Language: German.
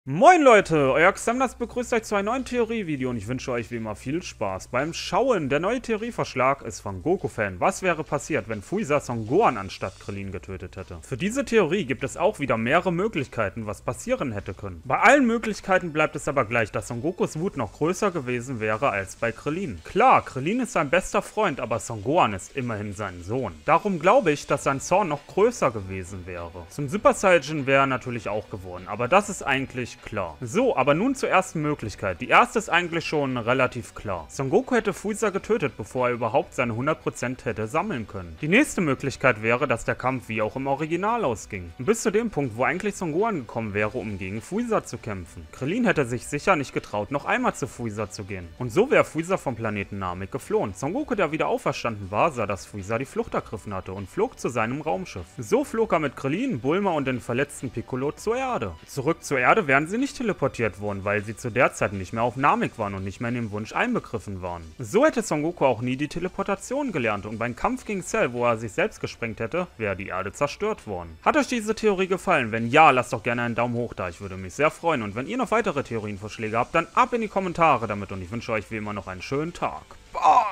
Moin Leute, euer Xamnas begrüßt euch zu einem neuen Theorievideo und ich wünsche euch wie immer viel Spaß beim Schauen. Der neue Theorievorschlag ist von Goku-Fan. Was wäre passiert, wenn Frieza Son Gohan anstatt Krillin getötet hätte? Für diese Theorie gibt es auch wieder mehrere Möglichkeiten, was passieren hätte können. Bei allen Möglichkeiten bleibt es aber gleich, dass Son Gokus Wut noch größer gewesen wäre als bei Krillin. Klar, Krillin ist sein bester Freund, aber Son Gohan ist immerhin sein Sohn. Darum glaube ich, dass sein Zorn noch größer gewesen wäre. Zum Super Saiyan wäre er natürlich auch geworden, aber das ist eigentlich klar. So, aber nun zur ersten Möglichkeit. Die erste ist eigentlich schon relativ klar. Son Goku hätte Frieza getötet, bevor er überhaupt seine 100% hätte sammeln können. Die nächste Möglichkeit wäre, dass der Kampf wie auch im Original ausging. Bis zu dem Punkt, wo eigentlich Son Gohan gekommen wäre, um gegen Frieza zu kämpfen. Krillin hätte sich sicher nicht getraut, noch einmal zu Frieza zu gehen. Und so wäre Frieza vom Planeten Namek geflohen. Son Goku, der wieder auferstanden war, sah, dass Frieza die Flucht ergriffen hatte und flog zu seinem Raumschiff. So flog er mit Krillin, Bulma und den verletzten Piccolo zur Erde. Zurück zur Erde wären sie nicht teleportiert worden, weil sie zu der Zeit nicht mehr auf Namek waren und nicht mehr in dem Wunsch einbegriffen waren. So hätte Son Goku auch nie die Teleportation gelernt und beim Kampf gegen Cell, wo er sich selbst gesprengt hätte, wäre die Erde zerstört worden. Hat euch diese Theorie gefallen? Wenn ja, lasst doch gerne einen Daumen hoch da, ich würde mich sehr freuen. Und wenn ihr noch weitere Theorienvorschläge habt, dann ab in die Kommentare damit und ich wünsche euch wie immer noch einen schönen Tag. Bye!